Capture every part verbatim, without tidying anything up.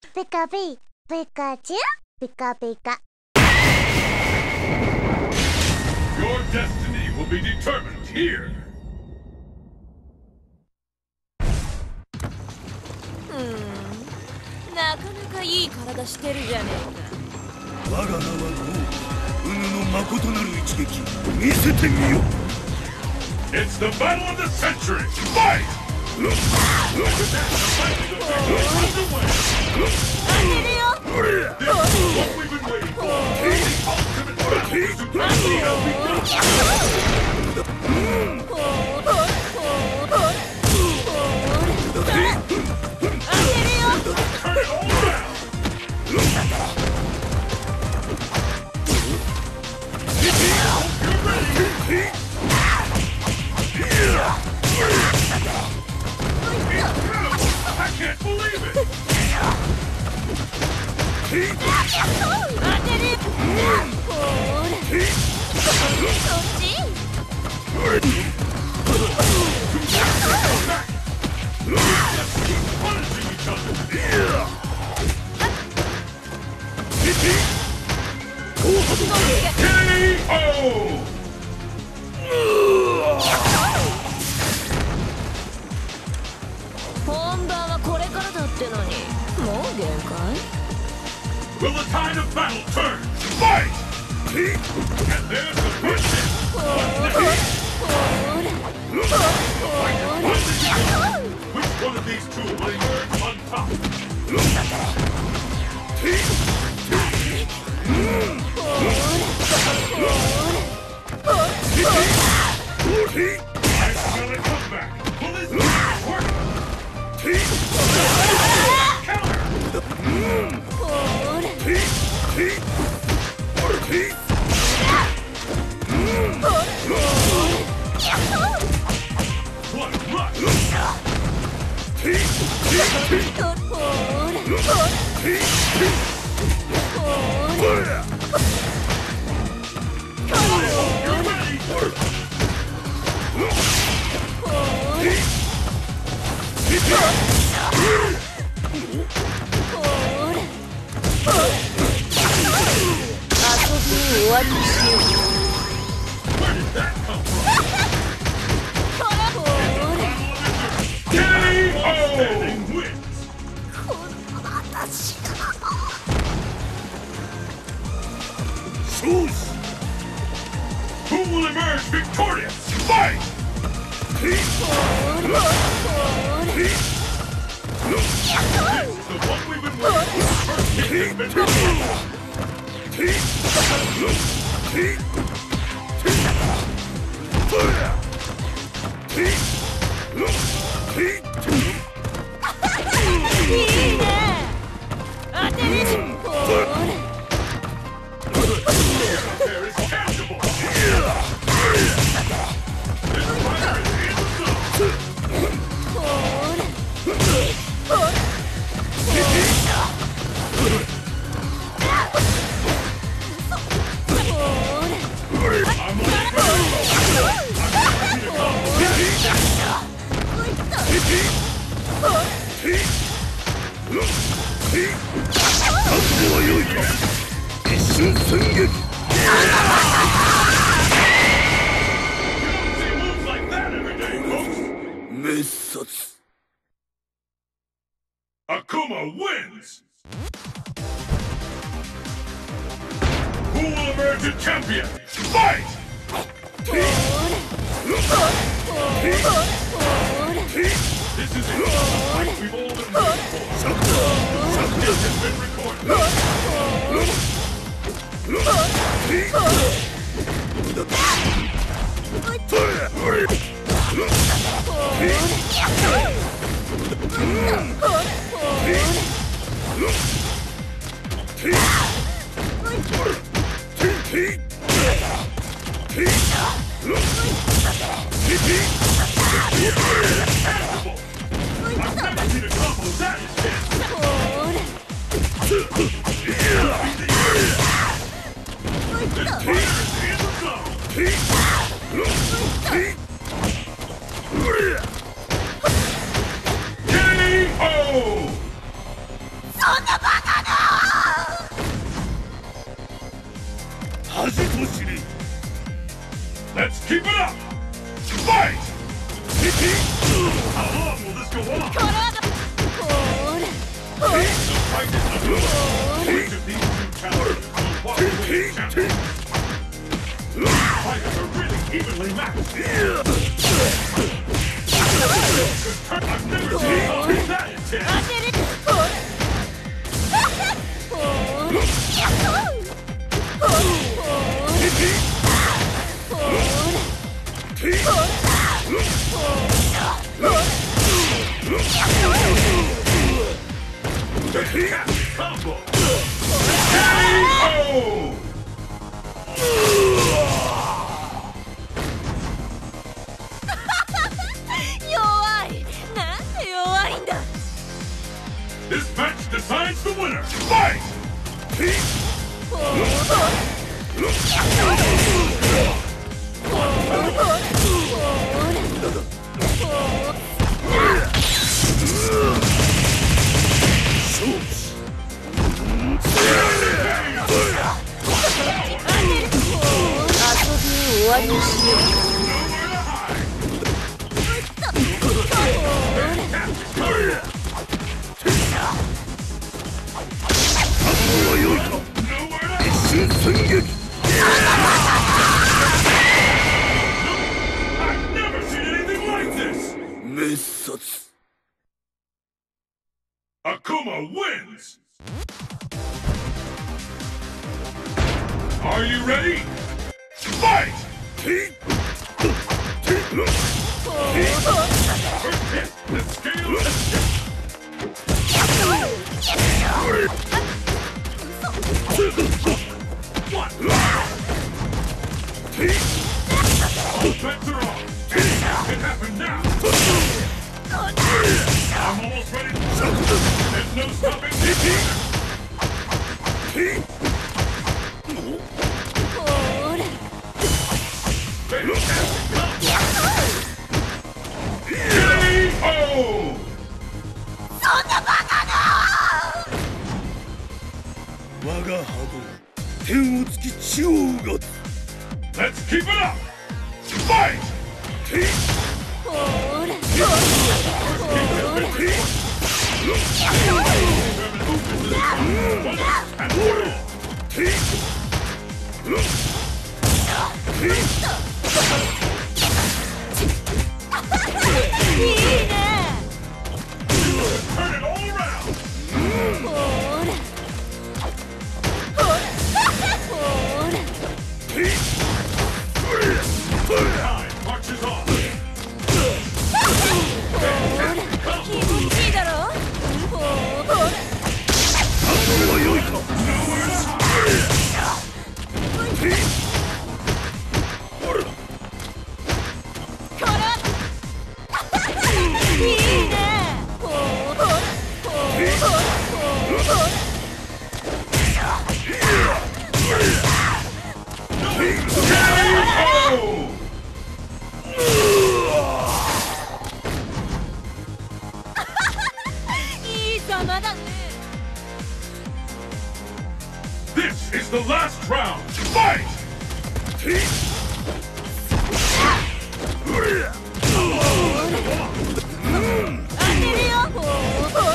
ピカピ、ピカチュウ、ピカピカ。 Your destiny will be determined here. うーん、なかなかいい体してるじゃねえか。 我が名はゴー。ウヌの誠なる一撃、見せてみよ。 It's the battle of the century. Fight! The fighting of victory is underway. This is what we've been waiting for. The ultimate battle of supremacy has begun. Turn it all around. You're ready. I can't believe it! Let's keep punishing each other! K O! 本番はこれからだってのに、もう限界？ Will the tide of battle turn? Fight! And there's the first hit! What's next? Which one of these two will emerge on top? I smell a comeback! Will this match work? Counter! What a rush! You're ready! Where did that come from? K O! Standing wins! Shoes! Who will emerge victorious? Fight! This is the one we've been waiting for. First hit has been recorded. There is tangible. This fighter is in the zone. I'm ready to go. I'm ready to go. 一瞬寸劇 You don't see moves like that every day, folks. 滅殺 Akuma wins! Who will emerge a champion? Fight! This is it. The fight we've all been waiting for. This has been recorded. I've never seen a combo that intense. This fighter is in the zone. K O! 恥と知れ。 Let's keep it up! Fight! How long will this go on? The fight is underway. Each of these two challengers will walk away champion. These fighters are really evenly matched. I've never seen something that intense. Combo! K O! 弱い。なんで弱いんだ。 This match decides the winner! Fight! I've never seen anything like this! 滅殺。 Akuma wins! Are you ready? Fight! First hit, the scale is set. One. All bets are off. Anything can happen now. I'm almost ready. There's no stopping this. Fantastic combo. K O! 我が波動天を突き地をうがつ。 Let's keep it up! Fight! And one. いいね。 Turn it all around! Time marches on! 気持ちいいだろ。ほら。 は良いか。 いいね。ほら。 いい球だね。 This is the last round! Fight! 当てるよ。ほら。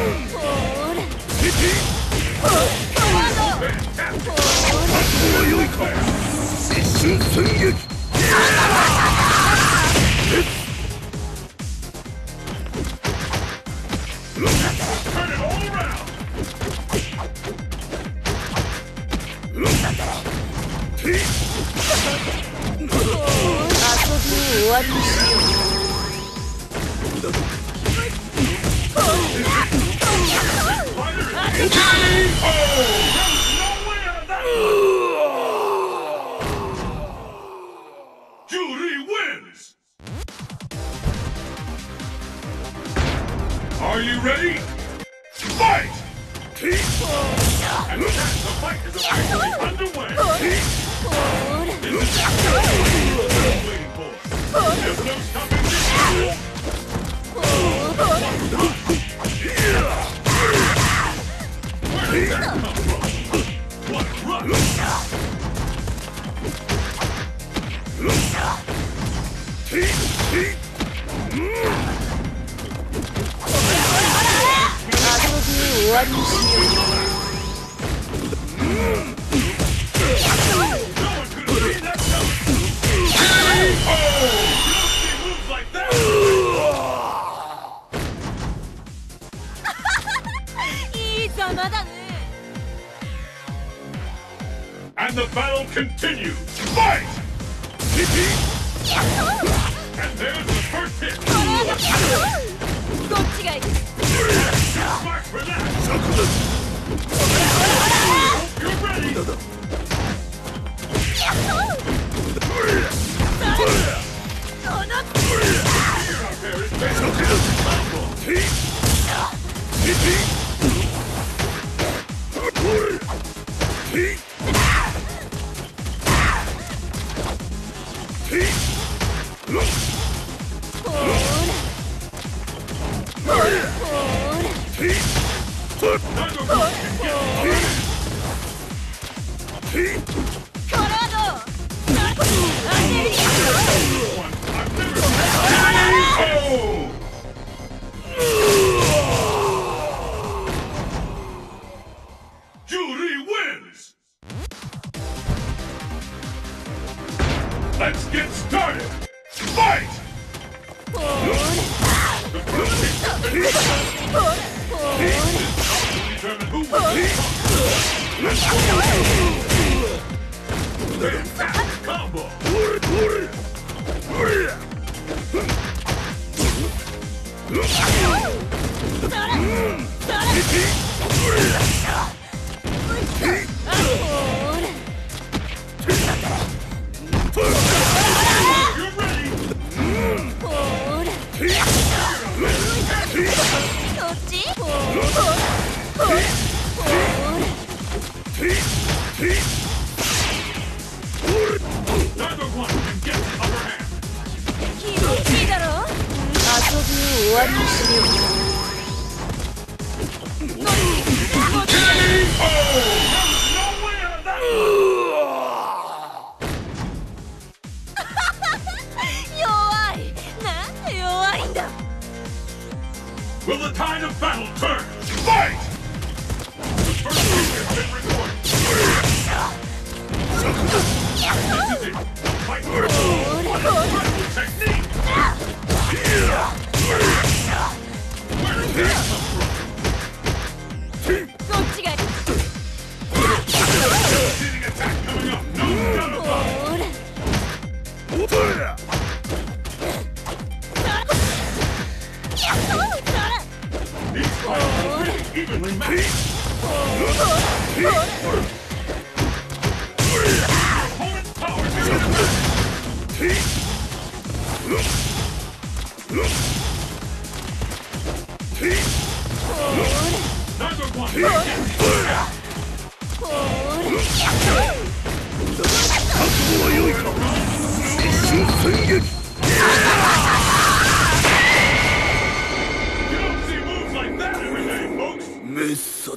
は良いか。一瞬戦撃。 Turn it all around! 遊び終わりにしよう。 K O! Julie wins! Are you ready? Fight! And with that, the fight is officially underway! This is what we're waiting for! There's no stopping this! did that come from? What rush? 아도비 오아리시 No one could have seen that coming. Oh! You don't see moves like that. いいざまだね And the battle continues. Fight! And there's the first hit. どっちがいい Mark for that. Hope you're ready. Here out there is better. Neither one can get one. I've never seen. Julie wins. Let's get started. Fight! The first hit is determine who wins. Let's go. Fantastic combo. You're ready. どっち Neither one can get the upper hand. 気持ちいいだろ遊び終わりにしよう Oh! There's no way out of that one. 弱いなんで弱いんだ Will the tide of battle turn? Fight! The first move has been recorded. This is it. The fight for what incredible technique! Where did that come from? どっちがいい Devastating attack coming up. No doubt about it. ほら These fights are really evenly matched. Your opponent's power is in the Neither one can get ほら You don't see moves like that every day, folks. 滅殺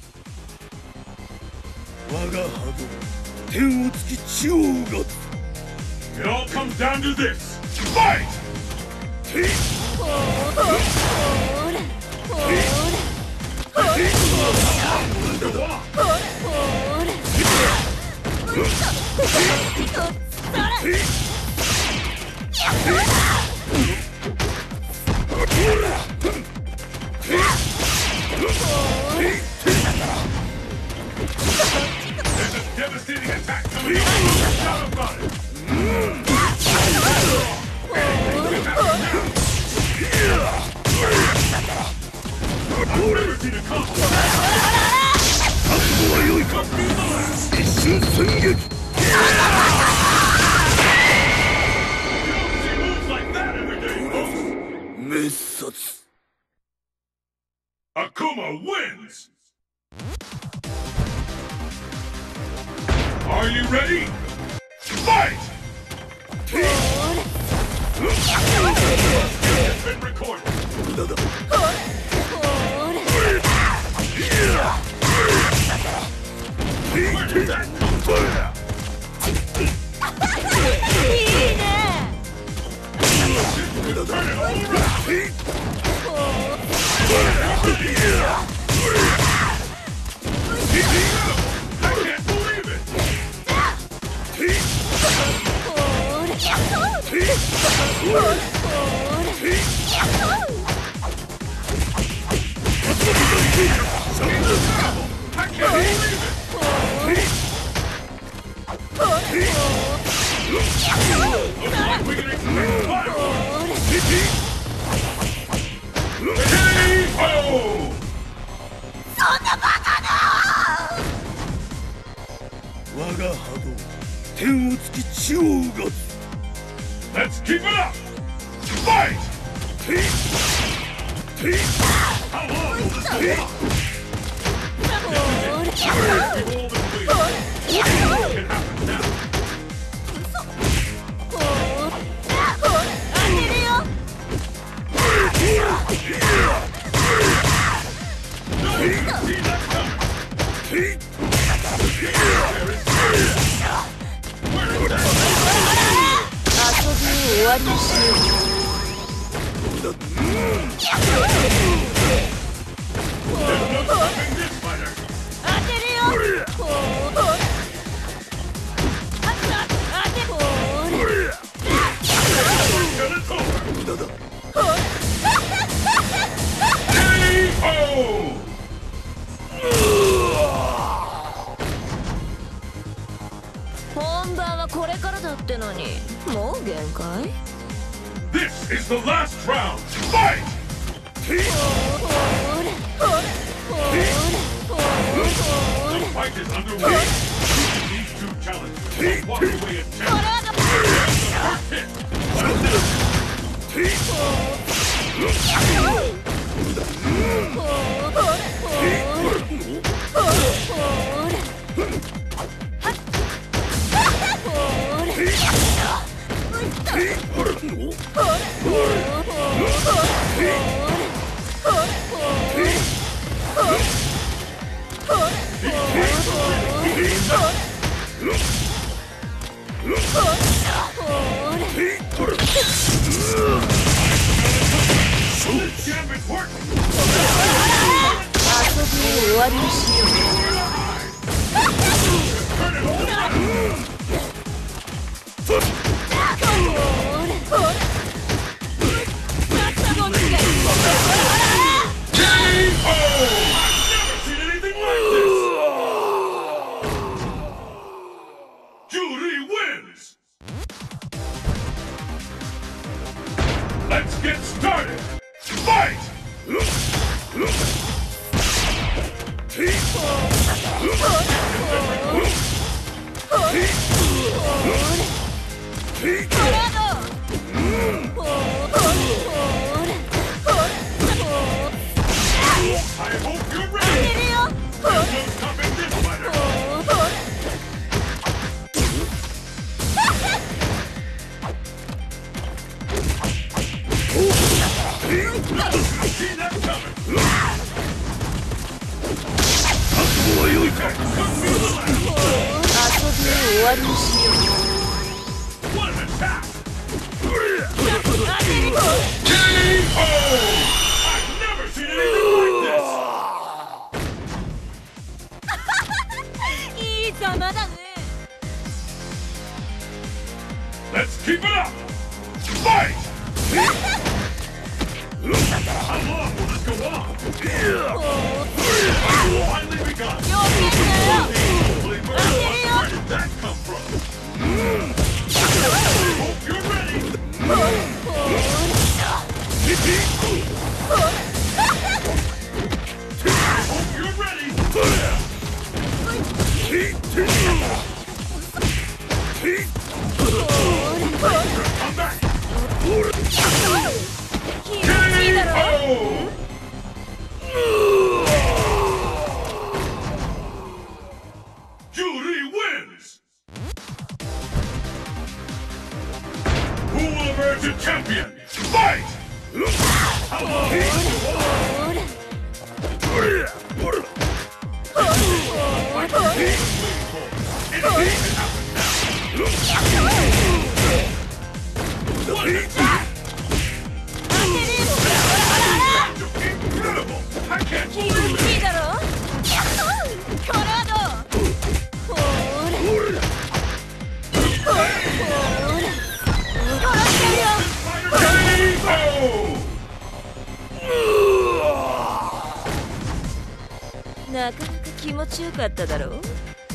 我が波動天をつき地をうが It all comes down to this. Fight! ほらほら The walk. ほら There's a devastating attack coming up. No doubt about it. I've never seen a combo. 覚悟は良いか Must be the last. 一瞬戦撃 You don't see moves like that every day, folks. 滅殺 Akuma wins. Are you ready? Fight! It's been recorded. ほら Where did that come from? いいね。 Turn it over! お I can't believe it! ほらやっほらやっほ I can't believe it! Looks like we can expect fireworks! K O! 我が波動天を突き地をうがつ Let's keep it up! Fight! How long will this go on? We've all been waiting. It happens now. 当てるよ。 No, you can see that coming. There is Where is that? 遊びを終わりにしよう。 There's no stopping this fighter. 当てるよ。ほら。あった当てほら。 Till it's over. K O! 本番はこれからだってのにもう限界 This is the last round. Fight! ほらほらほらほら The fight is underway. These two challengers will walk away in これ ten. は There's the first hit. What is this? 終わりにしよう。 Julie wins! Let's get started! Fight! I hope you're ready! There's no stopping this fighter! See that coming! 覚悟は良いか Could be the last! 遊びを終わりにしよう。 What an attack! 当てるよ。 K O! I've never seen anything like this! いいざまだね。 Let's keep it up! Fight! How long will this go on? Finally begun! よけんなよ。 Holy bird, where did that come from? Hope you're ready! Hope you're ready! Come back! 気持ちいいだろ。 K O! Julie wins! Who will emerge a champion? Fight! How long will this go on? Fight to the win. Incredible! I can't believe it! いいだろコラードほーらほーらほーら殺しちゃうよ なかなか気持ちよかっただろう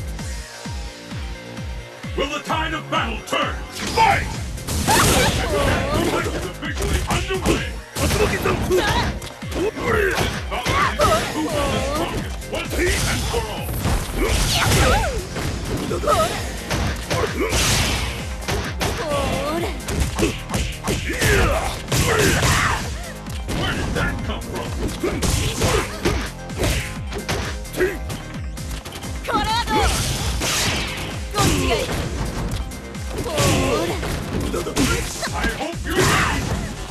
Will the tide of battle turn? Fight! The fight is officially underway! This battle is who is the strongest, once and for all! Where did that come from? コラードこっちがいいほーら I hope you're ready!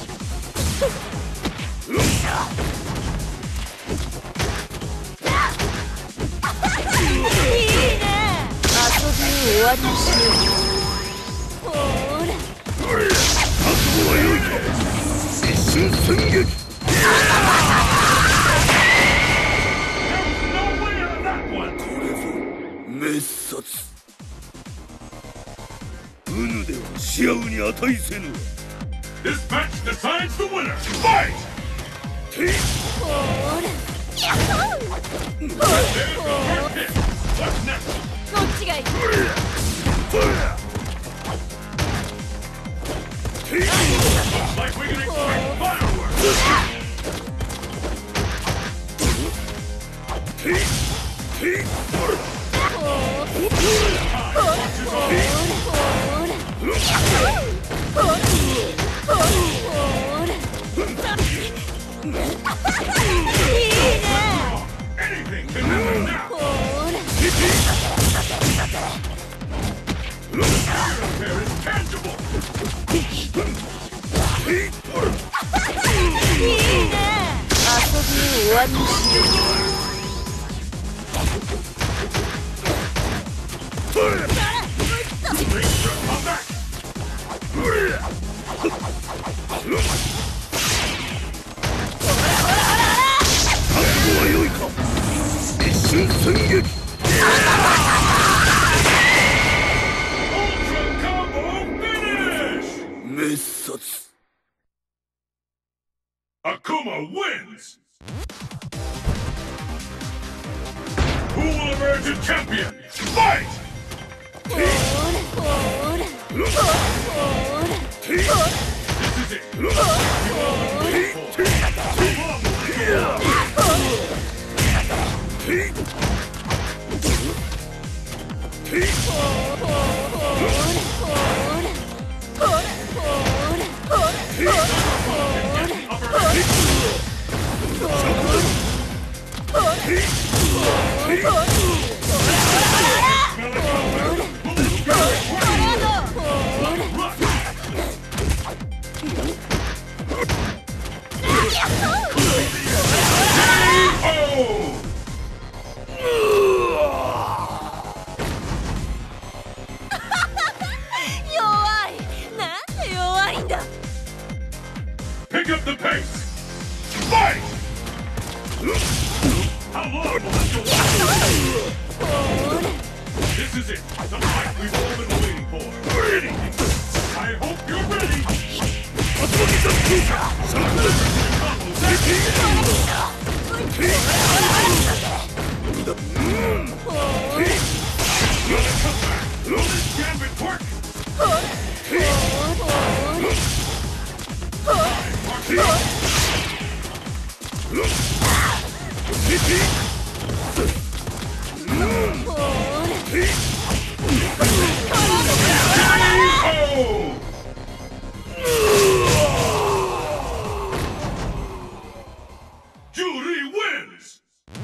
いいね遊びを終わりにしようほーら覚悟は良いか一瞬戦撃 No winner of that one! これぞ滅殺うぬでは視野に値せぬ This match decides the winner! Fight! ほーら There's the first hit! What's next? こっちがいい Looks like we can expect fireworks! Anything can happen now! The spirit there is tangible! いいね遊びを終わりにしよう Make sure come back! 覚悟は良いか一瞬戦撃 Ultra combo finish! 滅殺 Akuma wins! Who will emerge a champion? Fight! ほーらほーらほーら This is it! You've all been waiting for! You've all been waiting for! 弱いなんで弱いんだ Pick up the pace! Fight! How long will this go on? This is it! The fight we've all been waiting for! Anything! I hope you're ready! Will this gambit work? Oh! Julie wins!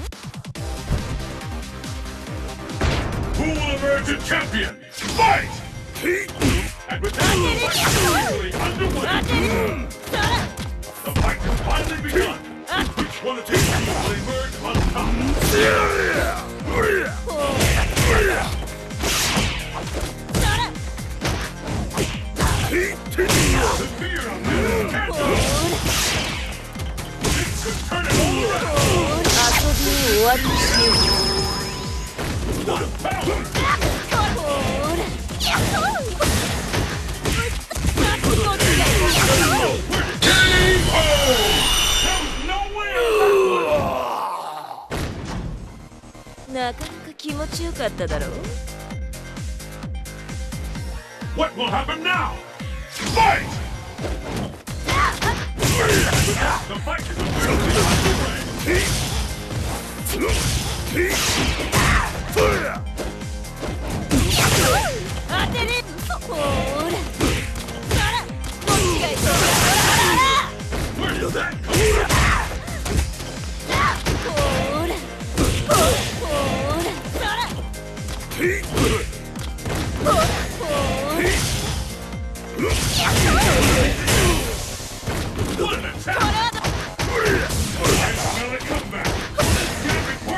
Who will emerge a champion? Fight! And with that, the fight is underway! The fight has finally begun! Which one of you will emerge on top? なかなか気持ちよかっただろう。 What will happen now? Fight! The fight is officially underway. 当てれほーらそらこっちがいい Where did that come from? ほーらほーらそらほーほー What an attack! I smell a comeback. Can't report.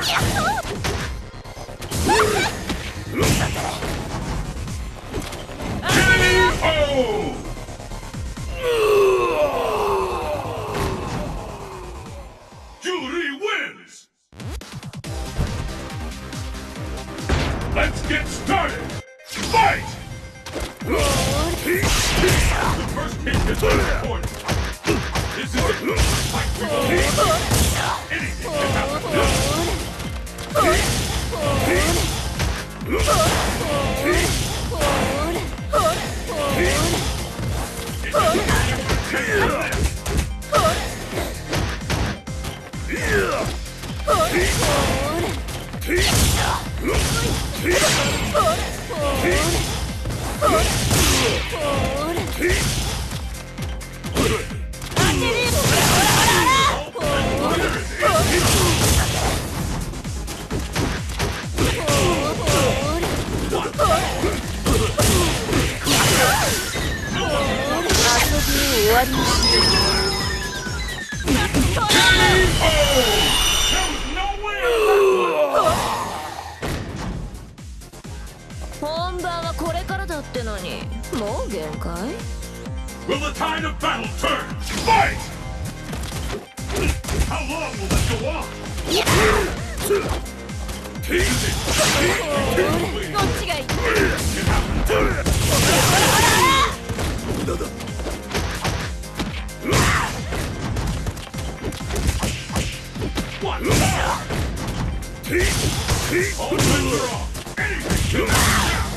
K O! Julie wins! Let's get started! Fight! The first hit is important. This is it. Fight we won't. Anything can happen. It's a different take. Will the tide of battle turn? Fight! How long will this go on? What? All bets are off. Anything can happen now.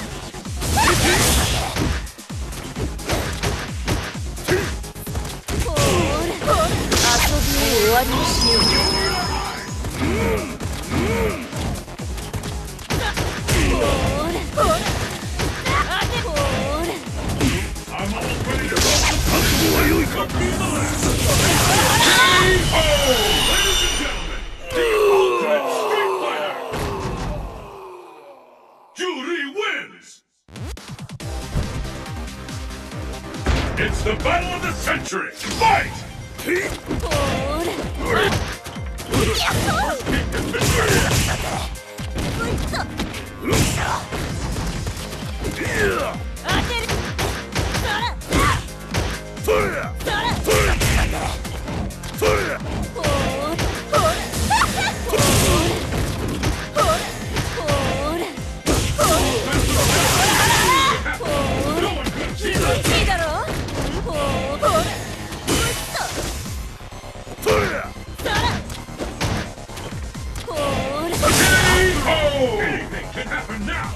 I'm almost ready to go. Ladies and gentlemen, the Ultimate Street Fighter! Julie wins! It's the battle of the century! Fight! Anything can happen now!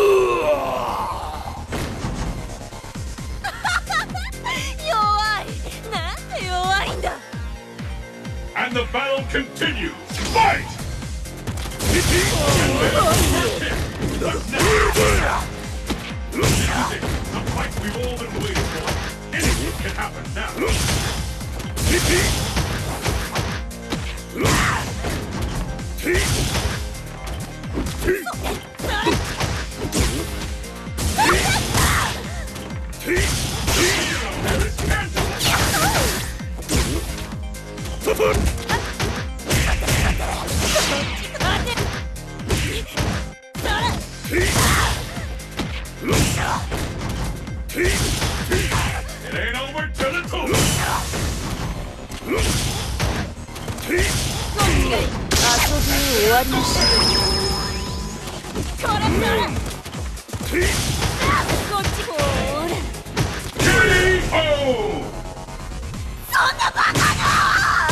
And the battle continues! Fight! This is it! The fight we've all been waiting for! Anything can happen now! It ain't over till it's over! これそらこっちほーらケーオー! そんなバカな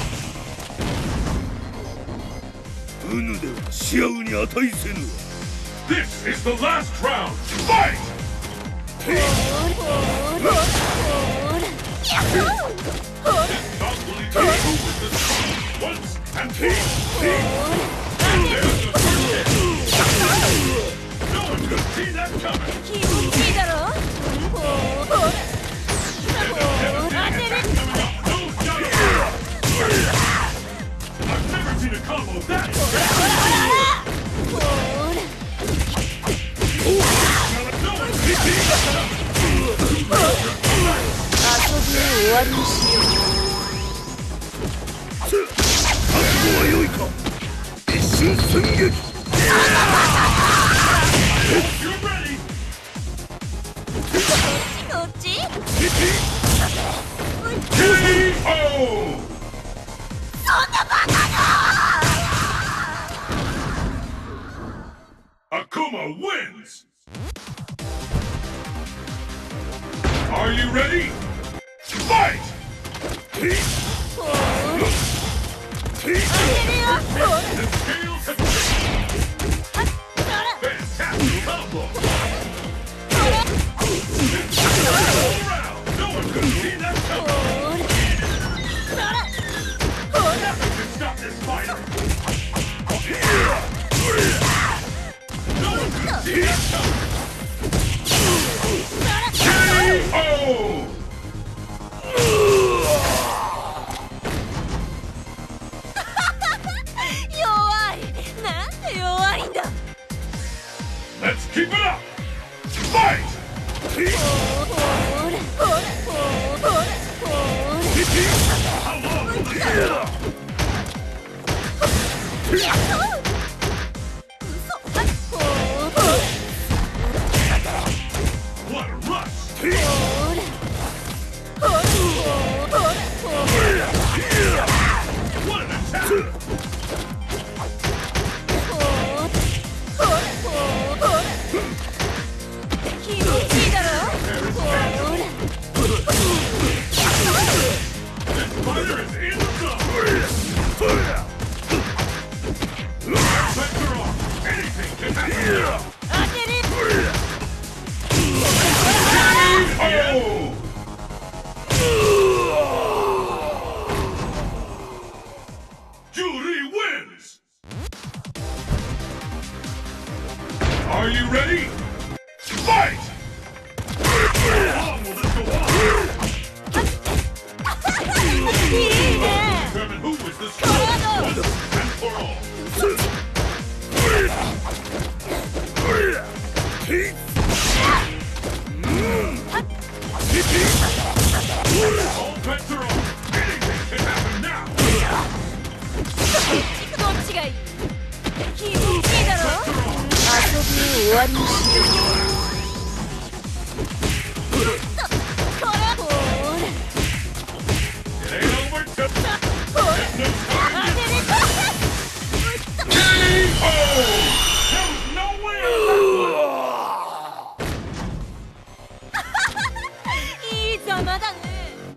うぬではシアウに値せぬわ This is the last round! Fight! ほーらほーらほーらやっほー Not really tell who was the strongest once and for all. ほーら There's the first hit. No one could see that coming. 気持ちいいだろほーほーら Never seen an attack coming up. No doubt about it. I've never seen a combo that bad. ほらほら No one could see that coming. 遊びを終わりにしよう覚悟は良いか一瞬寸劇 You're ready. こっちケーオー! そんなバカな Akuma wins! Are you ready? Fight! ほーら当てるよほら The scales have tipped. そら Fantastic combo! これ All around! No one could see that ほ coming! ーらそらほら Nothing can stop this fighter! No one could see that coming! そらケーオー! 弱いなんて弱いんだ Let's keep it up! Fight! ほーほーらほらほーほらほー How long will this go? らやっほー嘘はいほーほ What a rush! ーほらほらほーほらほー What an attack! ほーほらほーほら気持ちいいだろほーら This fighter is in the zone! Effects are off! Anything can happen now! 当てる Oh! Julie wins! Are you ready? Fight! How long will this go on? いいね Determine who is the strongest once and for all. All bets are off. Anything can happen now. どっちがいい気持ちいいだろ Bets are off. 遊びを終わりにしようこれほーら It ain't over till ほら there's no 当 time. てる K O! There was no way out of that いいざまだね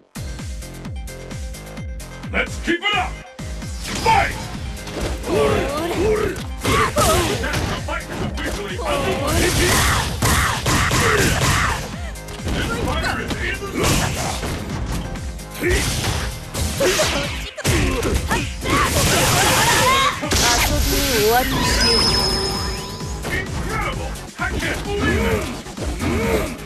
one. Let's keep it up. Fight! ほーら That's the fight is officially underway. This fighter is in the zone. 遊びを終わりにしよう Incredible! I can't believe it.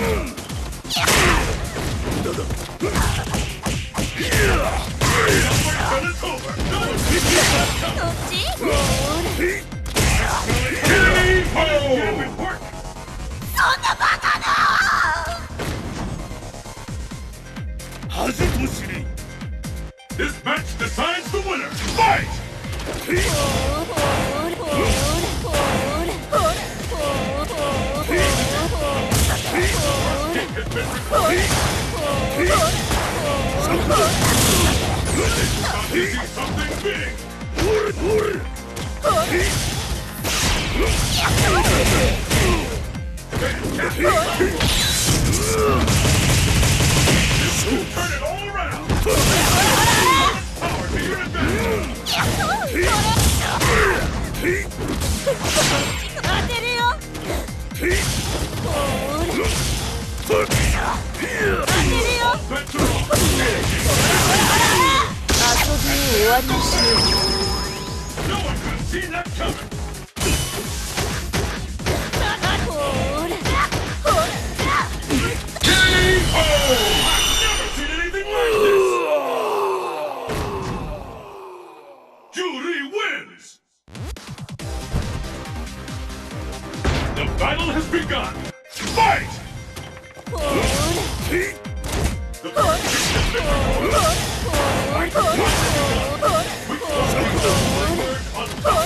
Don't wait till it's over. No one can see that ど coming. っちほーら K O! そんなバカな恥と知れ This match decides the winner. Fight! ほーほーらほーらほーらほーらほーほーほーほー Kick has been recorded. This is something big. おるおるや Turn it all around! Power to your advantage! 当てるよほら当てるよ That's all! 遊びを終わりにしよう No one could have seen that coming! ほらほら K O! I've never seen anything like this! Julie wins! The battle has begun! Fight! ほら The first is the Fight! With the word on top!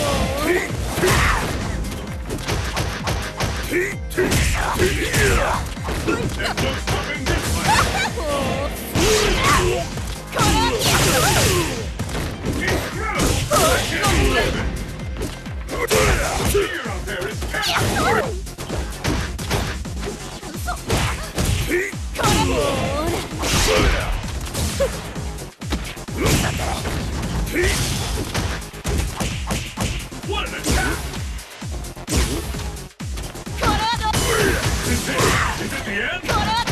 There's no stopping this fight! Here out there is Captain! What an attack! Is it, is it the end?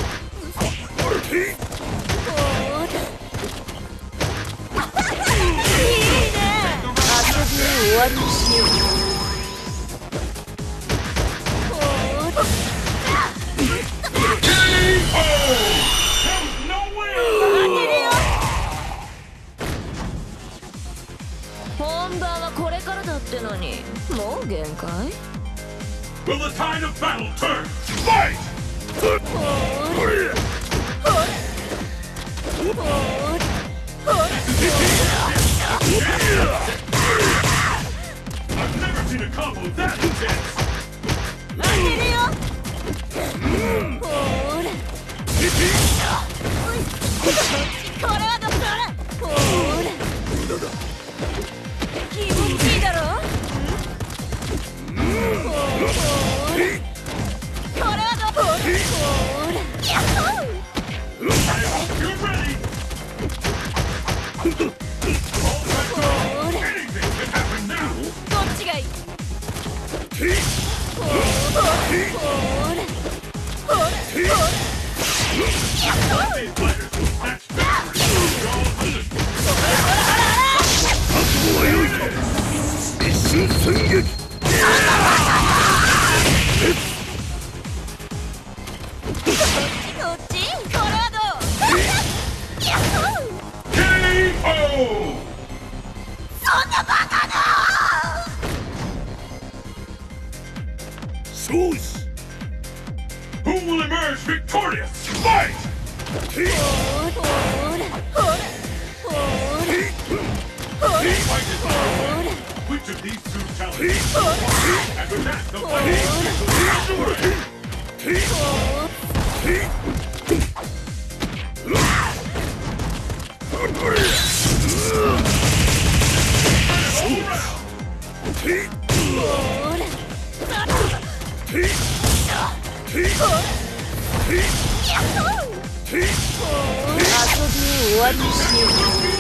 終わりにしよう No way! 本番はこれからだってのにもう限界 Will the tide of battle turn? Fight! I've never seen a combo that intense! 当てるよほらこれはどうだほら気持ちいいだろほらこれはどうほら I hope you're ready! All right, ほら anything can happen now! どっちがいいほらほらほら These fighters will snatch victory! You're all understood! 一瞬戦撃どっちこれはどう K O! 勝利 Who will emerge victorious? Fight! ほらほらほら This fight is underway. Which of these two challenges? And with that, the fight is underway. All right. 遊びを終わりにしよう